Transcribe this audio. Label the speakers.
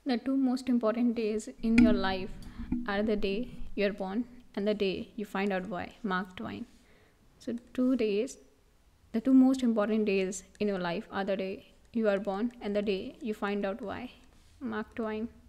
Speaker 1: The two most important days in your life are the day you're born and the day you find out why. Mark Twain. So, the two most important days in your life are the day you are born and the day you find out why. Mark Twain.